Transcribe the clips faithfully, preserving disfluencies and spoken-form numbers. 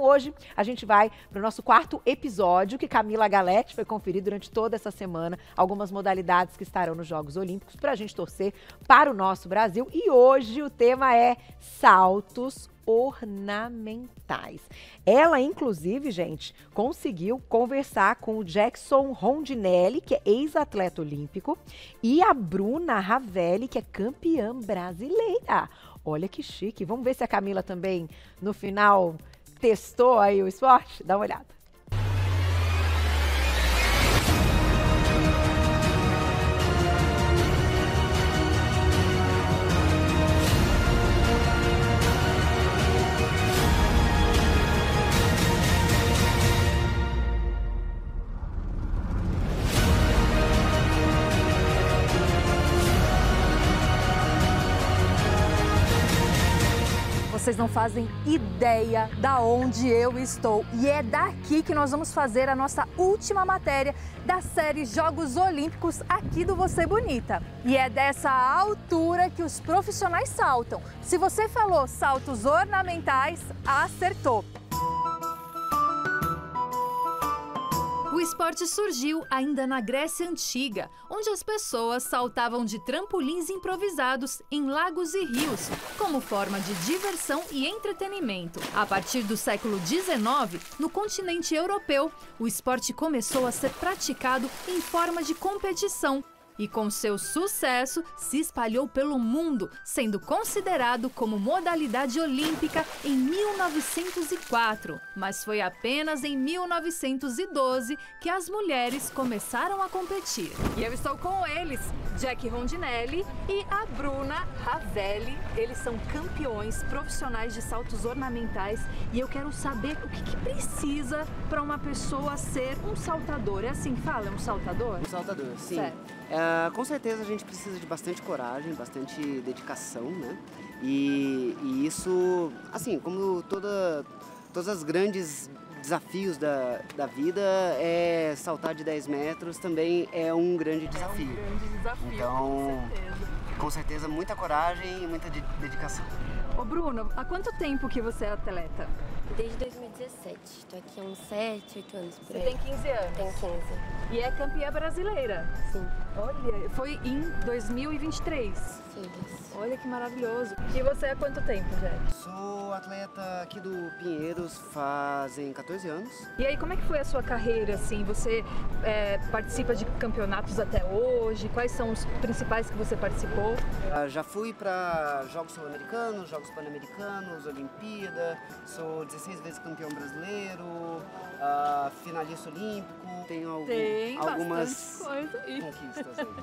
hoje a gente vai para o nosso quarto episódio, que Camila Galetti foi conferir durante toda essa semana algumas modalidades que estarão nos Jogos Olímpicos para a gente torcer para o nosso Brasil. E hoje o tema é saltos ornamentais. Ela, inclusive, gente, conseguiu conversar com o Jackson Rondinelli, que é ex-atleta olímpico, e a Bruna Ravelli, que é campeã brasileira. Olha que chique. Vamos ver se a Camila também, no final, testou aí o esporte? Dá uma olhada. Vocês não fazem ideia da onde eu estou. E é daqui que nós vamos fazer a nossa última matéria da série Jogos Olímpicos aqui do Você Bonita. E é dessa altura que os profissionais saltam. Se você falou saltos ornamentais, acertou. O esporte surgiu ainda na Grécia Antiga, onde as pessoas saltavam de trampolins improvisados em lagos e rios, como forma de diversão e entretenimento. A partir do século dezenove, no continente europeu, o esporte começou a ser praticado em forma de competição. E com seu sucesso, se espalhou pelo mundo, sendo considerado como modalidade olímpica em mil novecentos e quatro. Mas foi apenas em mil novecentos e doze que as mulheres começaram a competir. E eu estou com eles, Jack Rondinelli e a Bruna Ravelli. Eles são campeões profissionais de saltos ornamentais e eu quero saber o que, que precisa para uma pessoa ser um saltador. É assim que fala, é um saltador? Um saltador, sim. Certo. É, com certeza a gente precisa de bastante coragem, bastante dedicação, né? E, e isso, assim, como toda, todas as grandes desafios da, da vida, é saltar de dez metros também é um grande desafio. É um grande desafio, então, com certeza. Com certeza, muita coragem e muita de, dedicação. Ô Bruno, há quanto tempo que você é atleta? Desde dois mil e dezessete, estou aqui há uns sete, oito anos por Você aí. tem quinze anos? Tenho quinze. E é campeã brasileira? Sim. Olha, foi em dois mil e vinte e três? Sim, isso. Olha que maravilhoso. E você há quanto tempo, Jack? Sou atleta aqui do Pinheiros fazem quatorze anos. E aí, como é que foi a sua carreira, assim? Você é, participa de campeonatos até hoje? Quais são os principais que você participou? Uh, já fui para Jogos Sul-Americanos, Jogos Pan-Americanos, Olimpíada, sou dezesseis vezes campeão brasileiro, uh, finalista olímpico, tenho algum, Tem algumas coisa aí. conquistas aí.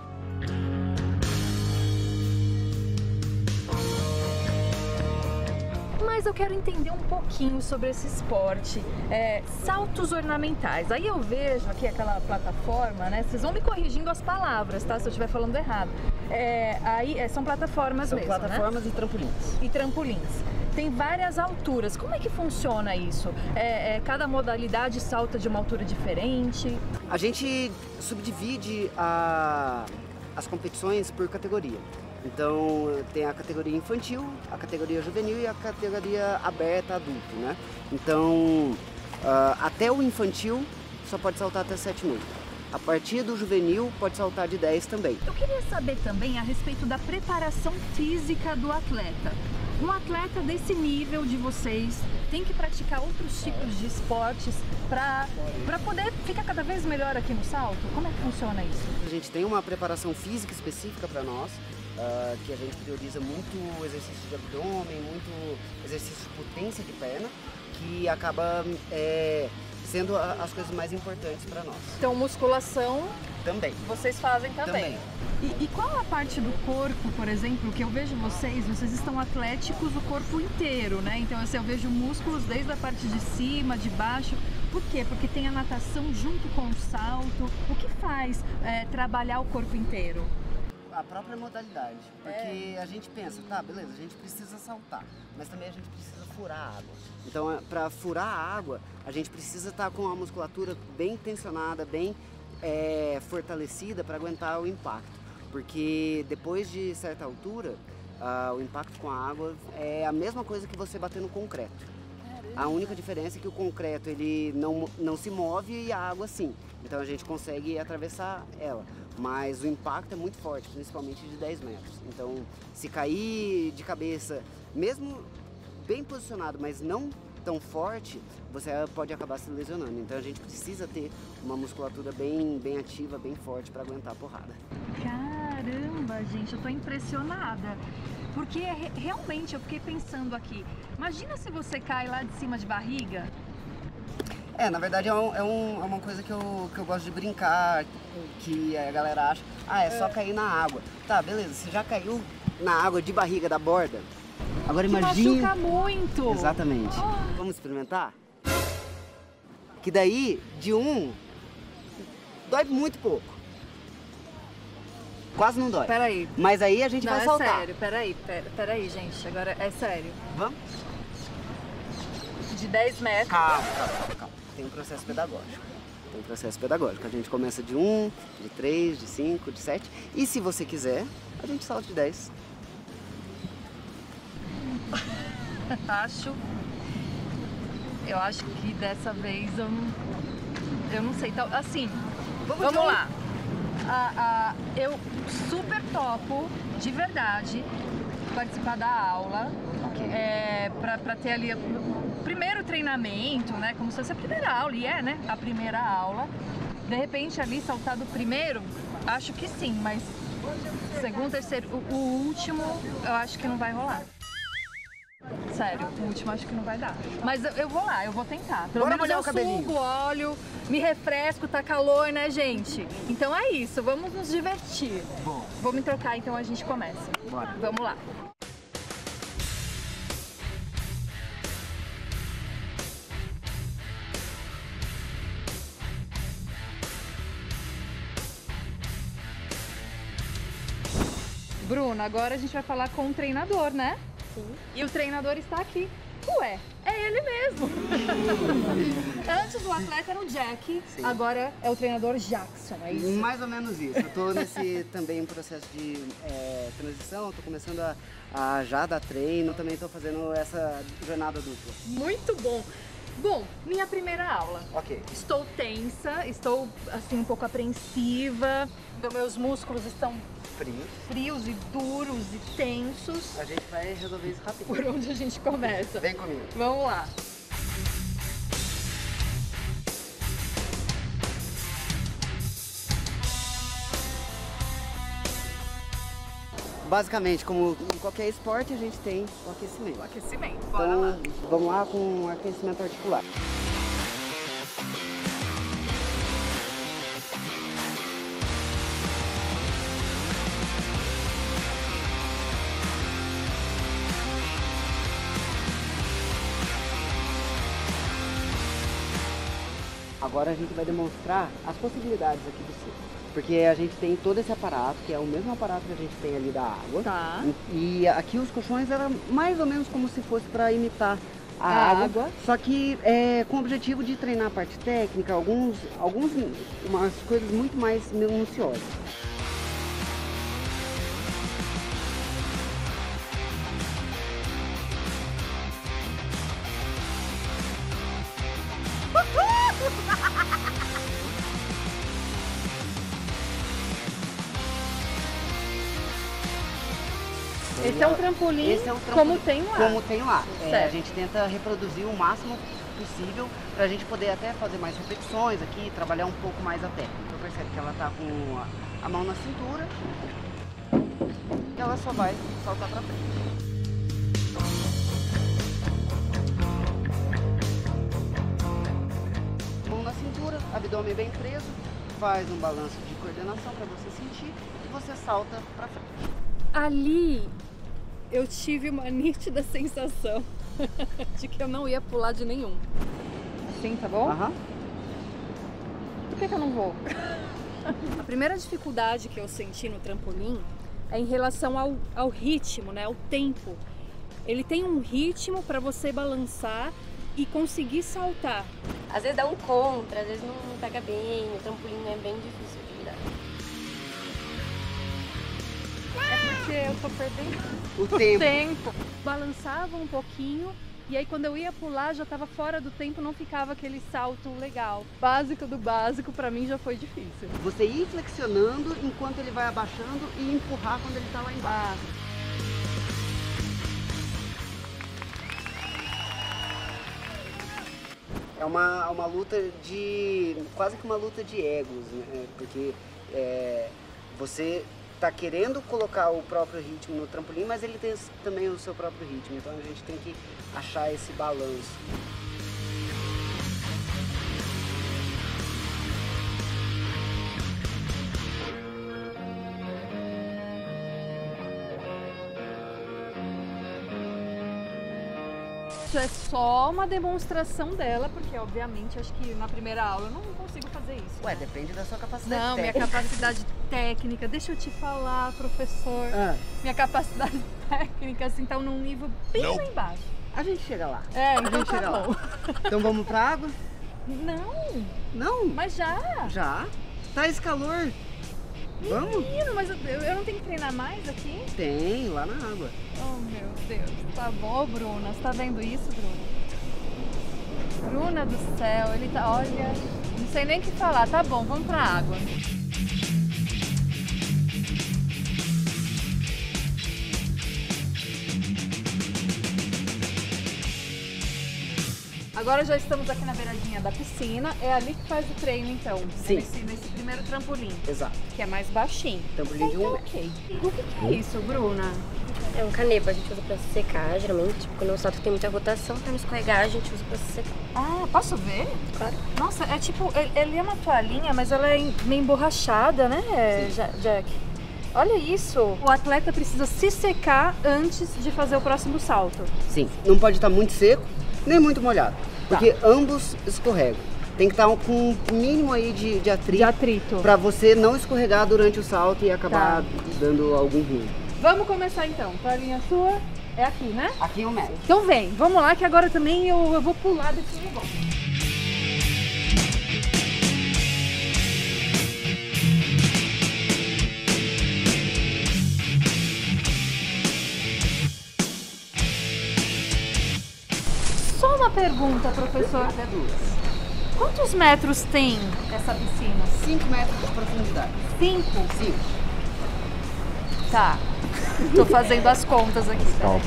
Mas eu quero entender um pouquinho sobre esse esporte, é, saltos ornamentais. Aí eu vejo aqui aquela plataforma, né? Vocês vão me corrigindo as palavras, tá? Se eu estiver falando errado. É, aí é, são plataformas São mesmo, plataformas né? e trampolins. E trampolins. Tem várias alturas. Como é que funciona isso? É, é, cada modalidade salta de uma altura diferente? A gente subdivide a, as competições por categoria. Então tem a categoria infantil, a categoria juvenil e a categoria aberta adulto, né? Então uh, até o infantil só pode saltar até sete metros. A partir do juvenil pode saltar de dez também. Eu queria saber também a respeito da preparação física do atleta. Um atleta desse nível de vocês tem que praticar outros tipos de esportes para para poder ficar cada vez melhor aqui no salto? Como é que funciona isso? A gente tem uma preparação física específica para nós, uh, que a gente prioriza muito exercício de abdômen, muito exercício de potência de perna, que acaba é, sendo a, as coisas mais importantes para nós. Então, musculação Também. vocês fazem também. Também. E, e qual a parte do corpo, por exemplo, que eu vejo vocês, vocês estão atléticos o corpo inteiro, né? Então, assim, eu vejo músculos desde a parte de cima, de baixo. Por quê? Porque tem a natação junto com o salto. O que faz é, trabalhar o corpo inteiro? A própria modalidade, porque é. a gente pensa, tá, beleza, a gente precisa saltar, mas também a gente precisa furar a água. Então, para furar a água, a gente precisa estar com a musculatura bem tensionada, bem é, fortalecida para aguentar o impacto. Porque depois de certa altura, uh, o impacto com a água é a mesma coisa que você bater no concreto. A única diferença é que o concreto ele não, não se move e a água sim. Então a gente consegue atravessar ela. Mas o impacto é muito forte, principalmente de dez metros. Então, se cair de cabeça, mesmo bem posicionado, mas não tão forte, você pode acabar se lesionando. Então a gente precisa ter uma musculatura bem, bem ativa, bem forte para aguentar a porrada. Caramba, gente, eu tô impressionada. Porque re- realmente eu fiquei pensando aqui, imagina se você cai lá de cima de barriga. É, na verdade é, um, é, um, é uma coisa que eu, que eu gosto de brincar, que a galera acha, ah, é só cair na água. Tá, beleza, você já caiu na água de barriga da borda? Agora Que imagine... machuca muito. Exatamente. Oh. Vamos experimentar? Que daí, de um, dói muito pouco. Quase não dói. Peraí. Mas aí a gente Não, vai é saltar. sério, peraí, pera, peraí, gente, agora é sério. Vamos? De dez metros. Calma, calma, calma. Tem um processo pedagógico. Tem um processo pedagógico. A gente começa de um, de três, de cinco, de sete. E se você quiser, a gente salta de dez. Acho. Eu acho que dessa vez eu não. Eu não sei. Então, assim, Vamos vamos de um. lá. A, a, eu super topo, de verdade, participar da aula. É, pra, pra ter ali o primeiro treinamento, né? Como se fosse a primeira aula, e é, né? A primeira aula. De repente ali saltar do primeiro, acho que sim, mas segundo, terceiro, o, o último eu acho que não vai rolar. Sério, o último acho que não vai dar. Mas eu, eu vou lá, eu vou tentar. Pelo Bora menos molhar eu o cabelinho. subo, olho, me refresco, tá calor, né, gente? Então é isso, vamos nos divertir. Bom. Vou me trocar, então a gente começa. Bora. Vamos lá. Bruna, agora a gente vai falar com o treinador, né? Sim. E o treinador está aqui. Ué, é ele mesmo. Antes o atleta era o Jack, Sim. agora é o treinador Jackson, é isso? Mais ou menos isso. Eu tô nesse também processo de é, transição, tô começando a, a já dar treino, também tô fazendo essa jornada dupla. Muito bom. Bom, minha primeira aula. Ok. Estou tensa, estou assim um pouco apreensiva. Meus músculos estão Frio. frios e duros e tensos. A gente vai resolver isso rapidinho. Por onde a gente começa? Vem comigo. Vamos lá. Basicamente, como em qualquer esporte, a gente tem o aquecimento. O aquecimento, bora lá. Então, vamos lá com o aquecimento articular. Agora a gente vai demonstrar as possibilidades aqui do circo. Porque a gente tem todo esse aparato, que é o mesmo aparato que a gente tem ali da água. Tá. E aqui os colchões eram mais ou menos como se fosse para imitar a, A água, água. Só que é, com o objetivo de treinar a parte técnica, alguns, alguns, umas coisas muito mais minuciosas. Esse é um trampolim, Esse é um trampolim como tem lá. Como tem lá. É, a Certo. gente tenta reproduzir o máximo possível para a gente poder até fazer mais repetições aqui, trabalhar um pouco mais a técnica. Eu percebo que ela tá com a, a mão na cintura e ela só vai saltar para frente. Mão na cintura, abdômen bem preso, faz um balanço de coordenação para você sentir e você salta para frente. Ali eu tive uma nítida sensação de que eu não ia pular de nenhum. Sim, tá bom? Aham. Por que, que eu não vou? A primeira dificuldade que eu senti no trampolim é em relação ao, ao ritmo, né? Ao tempo. Ele tem um ritmo para você balançar e conseguir saltar. Às vezes dá um contra, às vezes não pega bem, o trampolim é bem difícil de virar. É porque eu tô perdendo O tempo. tempo. Balançava um pouquinho E aí quando eu ia pular, já estava fora do tempo, não ficava aquele salto legal. Básico do básico, para mim já foi difícil. Você ir flexionando enquanto ele vai abaixando e empurrar quando ele está lá embaixo. Ah. É uma, uma luta de, quase que uma luta de egos, né? Porque é, você está querendo colocar o próprio ritmo no trampolim, mas ele tem também o seu próprio ritmo, então a gente tem que achar esse balanço. Isso é só uma demonstração dela, porque obviamente acho que na primeira aula eu não consigo fazer isso. Ué, depende da sua capacidade Não, técnica. minha capacidade técnica, deixa eu te falar, professor. Ah. Minha capacidade técnica, assim, tá num nível bem lá embaixo. A gente chega lá. É, a então gente tá chega bom. lá. Então vamos pra água? Não, Não? mas já. Já? Tá esse calor. Vamos? Menino, mas eu, eu não tenho que treinar mais aqui? Tem, lá na água. Oh, meu Deus. Tá bom, Bruna. Você tá vendo isso, Bruna? Bruna do céu, ele tá... Olha, não sei nem o que falar. Tá bom, vamos pra água. Agora já estamos aqui na beiradinha da piscina. É ali que faz o treino, então? Sim. Nesse, nesse primeiro trampolim. Exato. Que é mais baixinho. Trampolim de um metro. Ok. O que, que é isso, Bruna? É um caneba, a gente usa pra se secar, geralmente. Tipo, quando o salto tem muita rotação, pra não escorregar, a gente usa pra se secar. Ah, posso ver? Claro. Nossa, é tipo, ele, ele é uma toalhinha, mas ela é meio emborrachada, né, Ja- Jack? Olha isso! O atleta precisa se secar antes de fazer o próximo salto. Sim, não pode estar muito seco, nem muito molhado, porque ambos escorregam. Tem que estar com um mínimo aí de, de atrito, De atrito. para você não escorregar durante o salto e acabar dando algum ruim. Vamos começar então. Toalhinha sua é aqui, né? Aqui é um metro. Então vem, vamos lá que agora também eu, eu vou pular desse negócio. Só uma pergunta, professor. Até duas. Quantos metros tem essa piscina? cinco metros de profundidade. Cinco? Cinco. Tá. Tô fazendo as contas aqui.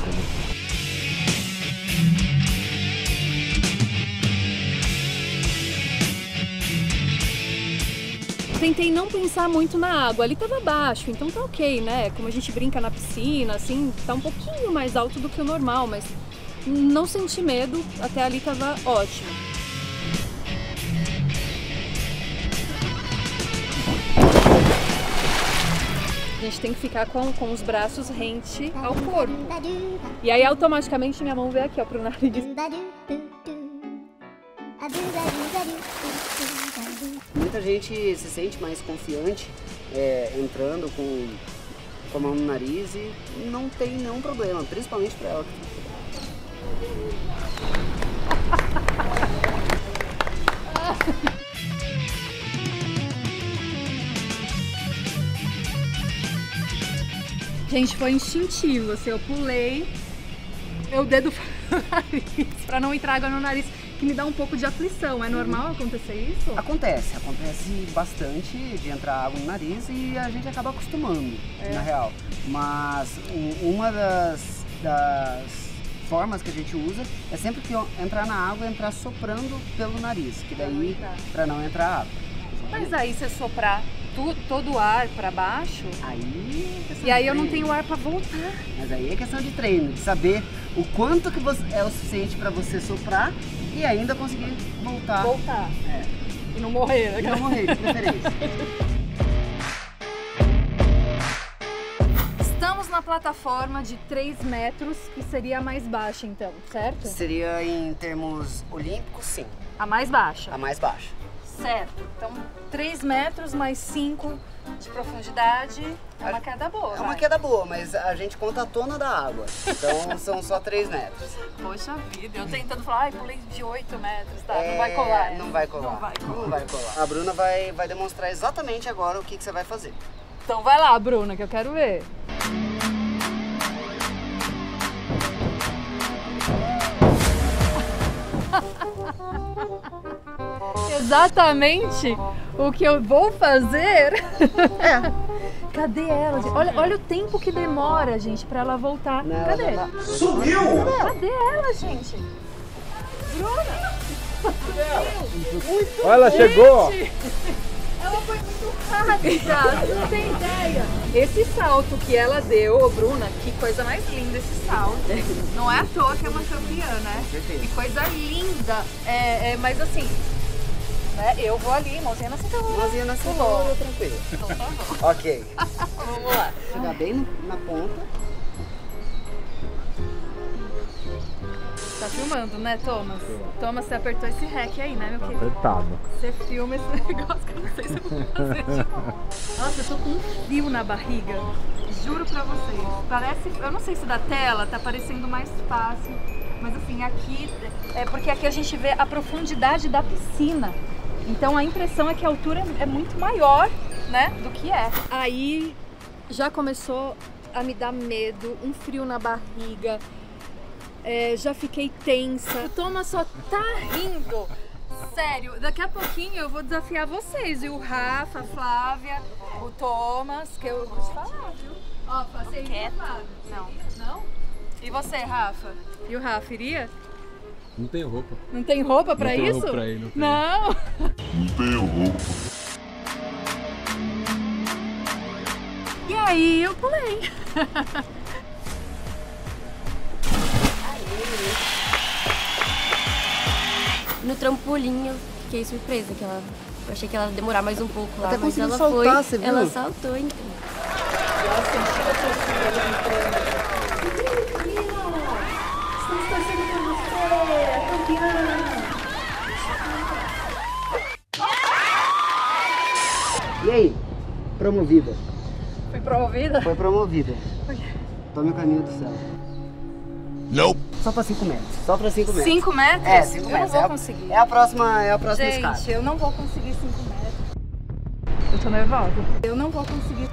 Tentei não pensar muito na água, ali tava baixo, então tá ok, né? Como a gente brinca na piscina, assim, tá um pouquinho mais alto do que o normal, mas não senti medo, até ali tava ótimo. A gente tem que ficar com, com os braços rente ao corpo. E aí automaticamente minha mão vem aqui, ó, pro nariz. Muita gente se sente mais confiante é, entrando com, com a mão no nariz e não tem nenhum problema, principalmente para ela. Gente, foi instintivo, assim, eu pulei, eu dedo no nariz, pra não entrar água no nariz, que me dá um pouco de aflição. É normal acontecer isso? Acontece, acontece bastante de entrar água no nariz e a gente acaba acostumando, é. na real. Mas um, uma das, das formas que a gente usa é sempre que entrar na água, entrar soprando pelo nariz, que daí para não entrar água. Mas aí você soprar tu, todo o ar para baixo, aí e aí eu não tenho ar para voltar. Mas aí é questão de treino, de saber o quanto que você, é o suficiente para você soprar e ainda conseguir voltar. Voltar. É. E não morrer, né? E não morrer, de preferência. Estamos na plataforma de três metros, que seria a mais baixa então, certo? Seria em termos olímpicos, sim. A mais baixa. A mais baixa. Certo. Então, três metros mais cinco de profundidade é uma queda boa. É uma queda boa, mas a gente conta a tona da água. Então são só três metros. Poxa vida, eu tentando falar, ai, pulei de oito metros, tá? É, não vai colar. Não vai colar. Não vai colar. Não vai colar. A Bruna vai, vai demonstrar exatamente agora o que, que você vai fazer. Então vai lá, Bruna, que eu quero ver. Exatamente o que eu vou fazer. É. Cadê ela, gente? Olha, olha o tempo que demora, gente, pra ela voltar. Não, Cadê? não, não. Sumiu! Cadê ela, gente? Bruna! Olha, ela chegou! Ela foi muito rápida, você não tem ideia. Esse salto que ela deu, ô Bruna, que coisa mais linda esse salto. Não é à toa que é uma campeã, né? Que coisa linda. É, é, mas assim, né, eu vou ali, mãozinha na cintura. Mãozinha na cintura, tranquilo. Então tá bom. Ok. Vamos lá. Chegar bem no- na ponta. Tá filmando, né, Thomas? Thomas, você apertou esse rec aí, né, meu querido? Apertado. Você filma esse negócio que eu não sei se eu vou fazer de novo. Nossa, eu tô com um frio na barriga. Juro pra vocês. Parece, eu não sei se da tela tá parecendo mais fácil, mas assim, aqui, é porque aqui a gente vê a profundidade da piscina. Então a impressão é que a altura é muito maior, né, do que é. Aí já começou a me dar medo, um frio na barriga. É, já fiquei tensa. O Thomas só tá rindo. Sério, daqui a pouquinho eu vou desafiar vocês, viu? O Rafa, a Flávia, o Thomas, que eu vou te falar, viu? Ó, passei quieto. Não. Não? E você, Rafa? E o Rafa, iria? Não tem roupa. Não tem roupa pra Não tem isso? roupa pra ir, não tem. Não. Não tenho roupa. E aí eu pulei. No trampolim eu fiquei surpresa, que ela... Eu achei que ela ia demorar mais um pouco lá, Até mas conseguiu ela saltar, foi. você viu? Ela saltou, então. E aí? Promovida. Fui promovida? Foi promovida. Tome o caminho do céu. Nope. Só pra cinco metros. Só pra cinco metros. cinco metros? É, cinco eu metros. não vou é a, conseguir. É a próxima, é a próxima Gente, escada. eu não vou conseguir cinco metros. Eu tô nervosa. Eu não vou conseguir.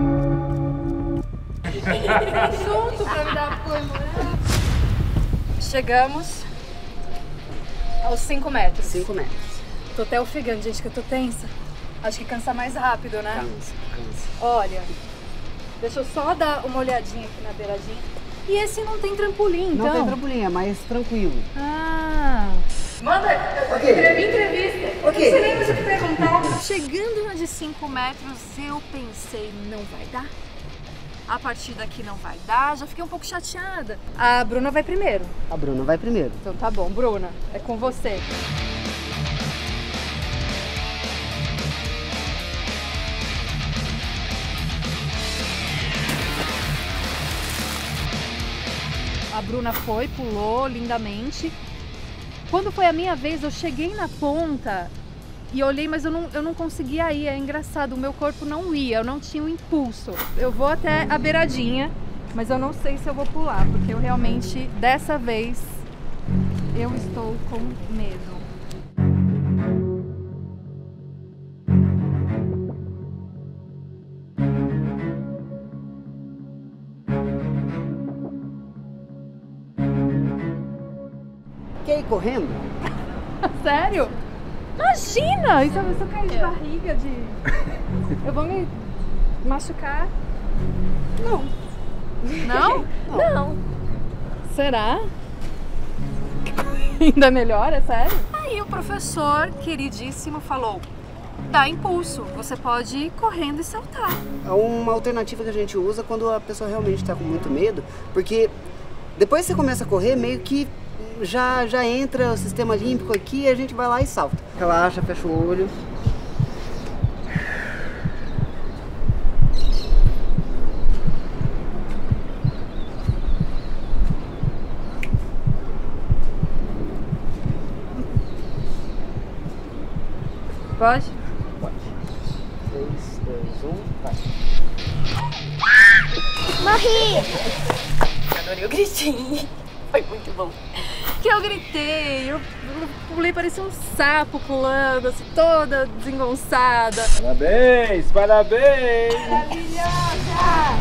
Junto pra me dar apoio, né? Chegamos aos cinco metros. cinco metros. Tô até ofegando, gente, que eu tô tensa. Acho que cansa mais rápido, né? Cansa, cansa. Olha, deixa eu só dar uma olhadinha aqui na beiradinha. E esse não tem trampolim, então? Não tem trampolim, é mais tranquilo. Ah. Manda, eu Ok. escrevi entrevista. Ok. Você lembra de perguntar? Chegando na de cinco metros, eu pensei, não vai dar. A partir daqui não vai dar, já fiquei um pouco chateada. A Bruna vai primeiro. A Bruna vai primeiro. Então tá bom, Bruna, é com você. A Bruna foi, pulou lindamente. Quando foi a minha vez, eu cheguei na ponta e olhei, mas eu não, eu não conseguia ir. É engraçado, o meu corpo não ia, eu não tinha o impulso. Eu vou até a beiradinha, mas eu não sei se eu vou pular, porque eu realmente, dessa vez, eu estou com medo. Quer ir correndo? Sério? Imagina! E se eu, se eu cair de barriga, de... eu vou me machucar? Não. Não? Não. Será? Ainda melhor, é sério? Aí o professor queridíssimo falou, dá impulso, você pode ir correndo e saltar. É uma alternativa que a gente usa quando a pessoa realmente está com muito medo, porque depois que você começa a correr, meio que já, já entra o sistema límbico aqui e a gente vai lá e salta. Relaxa, fecha o olho. Pode? Pode. três, dois, um, vai. Morri! Adorei o gritinho. Foi muito bom. Que eu gritei, eu, eu pulei, parecia um sapo pulando, assim, toda desengonçada. Parabéns, parabéns! Maravilhosa!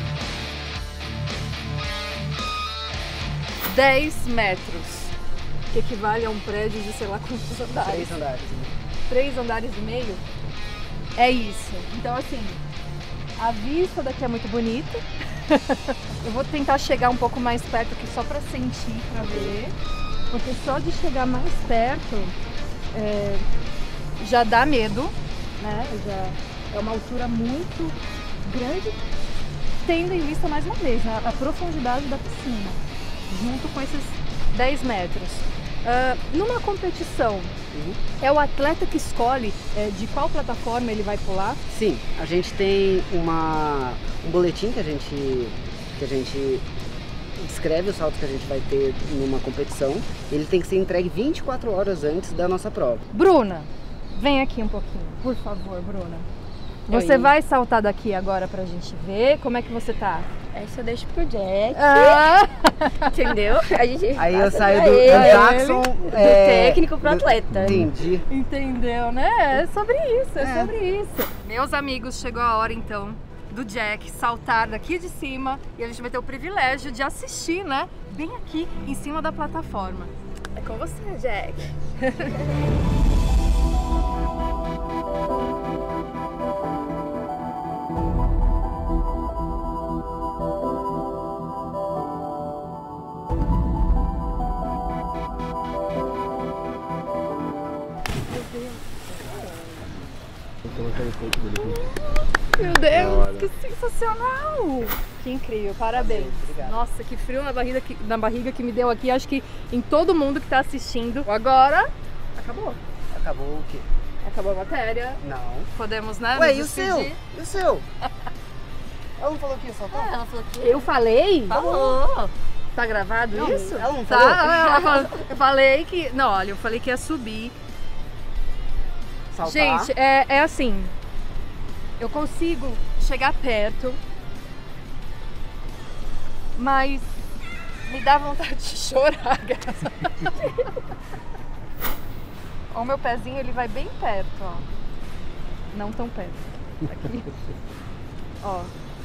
dez metros. que equivale a um prédio de sei lá quantos andares. Três andares. Três andares e meio? É isso. Então, assim, a vista daqui é muito bonita. Eu vou tentar chegar um pouco mais perto aqui só pra sentir, pra ver. Porque só de chegar mais perto é, já dá medo, né? Já é uma altura muito grande, tendo em vista mais uma vez a, a profundidade da piscina, junto com esses dez metros. Uh, numa competição, uhum. é o atleta que escolhe é, de qual plataforma ele vai pular? Sim, a gente tem uma, um boletim que a gente, que a gente descreve os saltos que a gente vai ter numa competição. Ele tem que ser entregue vinte e quatro horas antes da nossa prova. Bruna, vem aqui um pouquinho, por favor, Bruna. Você vai saltar daqui agora pra gente ver como é que você tá. Essa eu deixo pro Jack. Ah. Entendeu? A gente Aí eu saio do, ele, do Jackson, do é, técnico pro do, atleta. Entendi. Entendeu, né? É sobre isso, é, é sobre isso. Meus amigos, chegou a hora então do Jack saltar daqui de cima e a gente vai ter o privilégio de assistir, né? Bem aqui em cima da plataforma. É com você, Jack. Meu Deus, que sensacional! Que incrível, parabéns. Obrigado. Nossa, que frio na barriga, que, na barriga que me deu aqui, acho que em todo mundo que está assistindo. Agora, acabou. Acabou o quê? Acabou a matéria. Não. Podemos, né? Ué, nos e o seu? despedir. E o seu? Ela não falou que ia soltar? Ela falou que Eu falei? falou. Tá gravado Não, isso? ela não tá. falou? Ela falou- eu falei que... Não, olha, eu falei que ia subir. Saltar? Gente, é, é assim, eu consigo chegar perto, mas me dá vontade de chorar. Ó, o meu pezinho ele vai bem perto, ó. Não tão perto. Aqui. Ó.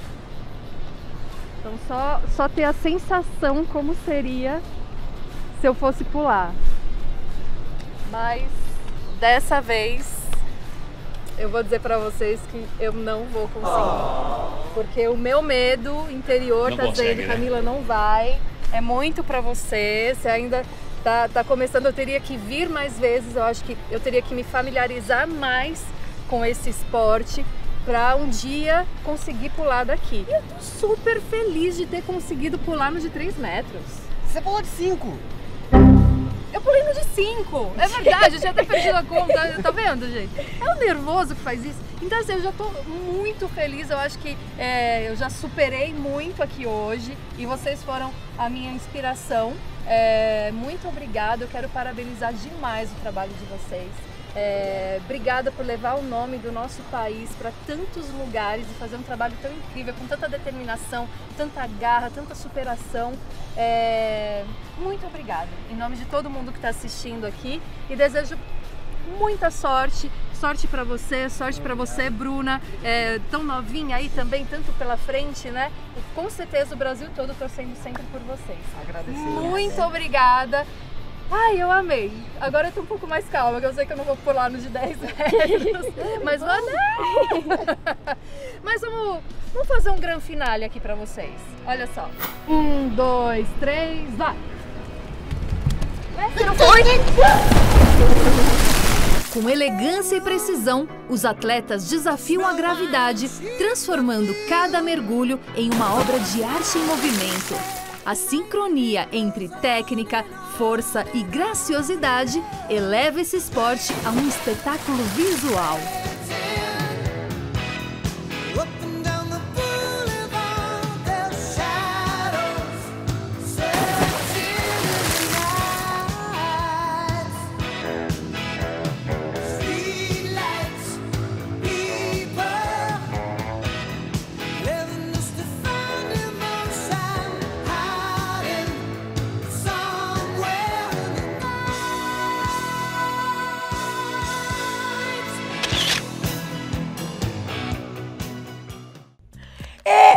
Então só, só ter a sensação como seria se eu fosse pular. Mas dessa vez eu vou dizer pra vocês que eu não vou conseguir. Porque o meu medo interior Não tá consegue, dizendo, né? Camila, não vai. É muito pra você. Você ainda tá, tá começando, eu teria que vir mais vezes. Eu acho que eu teria que me familiarizar mais com esse esporte pra um dia conseguir pular daqui. E eu tô super feliz de ter conseguido pular no de três metros. Você pulou de cinco. Eu pulei no de cinco, é verdade, eu tinha até perdido a conta, tá vendo, gente? É o nervoso que faz isso. Então, assim, eu já tô muito feliz, eu acho que é, eu já superei muito aqui hoje e vocês foram a minha inspiração. É, muito obrigada, eu quero parabenizar demais o trabalho de vocês. É, obrigada por levar o nome do nosso país para tantos lugares e fazer um trabalho tão incrível, com tanta determinação, tanta garra, tanta superação. É, muito obrigada, em nome de todo mundo que está assistindo aqui, e desejo muita sorte, sorte para você, sorte para você, Bruna, é, tão novinha aí também, tanto pela frente, né? E com certeza o Brasil todo torcendo sempre por vocês. Agradecer. Muito obrigada. Ai, eu amei. Agora eu tô um pouco mais calma, porque eu sei que eu não vou pular no de dez metros. Mas vamos... Mas vamos, vamos fazer um grande finale aqui pra vocês. Olha só. Um, dois, três, vai! Você não foi? Com elegância e precisão, os atletas desafiam a gravidade, transformando cada mergulho em uma obra de arte em movimento. A sincronia entre técnica, força e graciosidade eleva esse esporte a um espetáculo visual.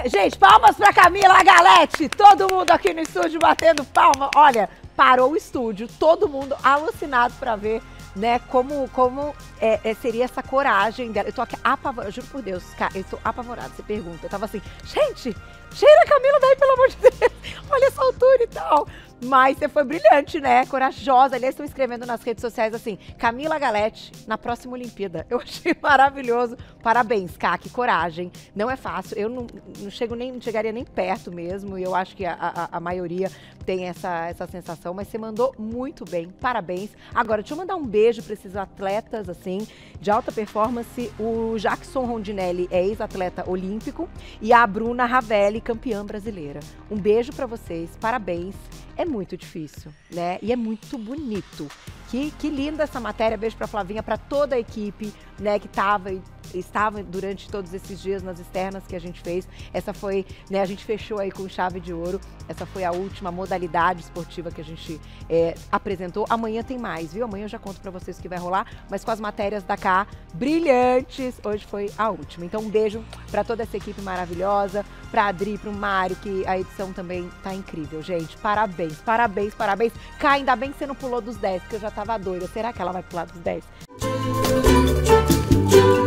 É, gente, palmas pra Camila Galete. Todo mundo aqui no estúdio batendo palma. Olha, parou o estúdio, todo mundo alucinado pra ver, né, como, como é, é, seria essa coragem dela. Eu tô aqui apavorada, juro por Deus, cara, eu tô apavorada, você pergunta. Eu tava assim, gente, tira a Camila daí, pelo amor de Deus. Olha essa altura e tal. Mas você foi brilhante, né? Corajosa. Aliás, estão escrevendo nas redes sociais assim, Camila Galete na próxima Olimpíada. Eu achei maravilhoso. Parabéns, Cá, que coragem. Não é fácil. Eu não, não, chego nem, não chegaria nem perto mesmo. E eu acho que a, a, a maioria tem essa, essa sensação. Mas você mandou muito bem. Parabéns. Agora, deixa eu mandar um beijo para esses atletas, assim, de alta performance. O Jackson Rondinelli é ex-atleta olímpico. E a Bruna Ravelli, campeã brasileira. Um beijo para vocês. Parabéns. É muito difícil, né? E é muito bonito. Que, que linda essa matéria. Beijo pra Flavinha, pra toda a equipe, né, que tava, estava durante todos esses dias nas externas que a gente fez. Essa foi, né, a gente fechou aí com chave de ouro. Essa foi a última modalidade esportiva que a gente é, apresentou. Amanhã tem mais, viu? Amanhã eu já conto pra vocês o que vai rolar, mas com as matérias da Cá brilhantes. Hoje foi a última. Então um beijo pra toda essa equipe maravilhosa, pra Adri, pro Mário, que a edição também tá incrível, gente. Parabéns, parabéns, parabéns. Cá, ainda bem que você não pulou dos dez, porque eu já tava doida. Será que ela vai pular dos dez?